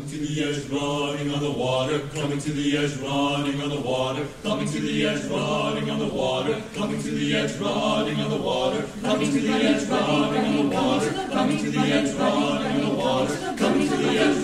to the edge, running on the water, coming to the edge, running on the water, coming to the edge, running on the water, coming to the edge, running on the water, coming to the edge, running on the water, coming to the edge, running on the water, coming to the edge.